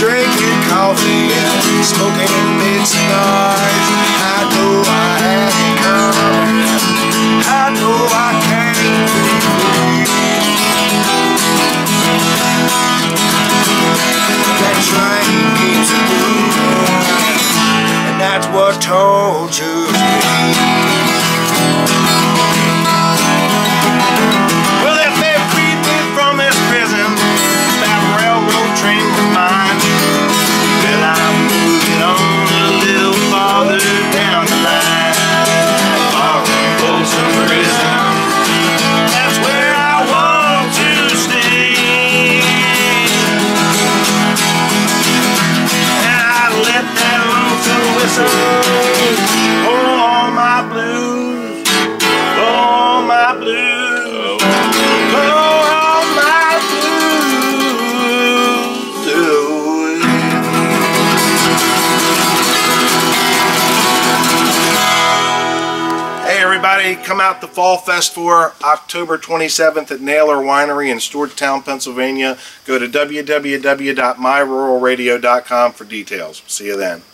drinking coffee and smoking big cigars. I know I had it coming. I know I can't believe that train keeps moving, and that's what tortures me. Well, if they freed me from this prison, that railroad train was mine. Well, I'm moving on a little farther down the line. Far from Folsom prison, that's where I want to stay. And I let that lonesome whistle blow all my blues, blow all my blues, blow all my blues away. Hey everybody, come out to Fall Fest for October 27th at Naylor Winery in Stewartstown, Pennsylvania. Go to www.myruralradio.com for details. See you then.